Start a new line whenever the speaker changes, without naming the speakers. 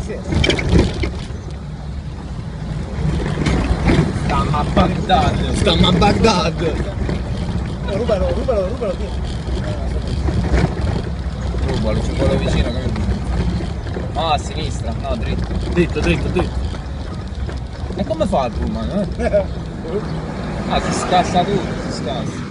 sì.
Stiamo a Baghdad.
Stiamo a Baghdad.
Rubalo qui.
Rubalo, c'è quello vicino che mi... Ah, a sinistra, no, dritto.
Dritto.
E come fa il pullman, eh? Ah, si scassa tutto, si scassa.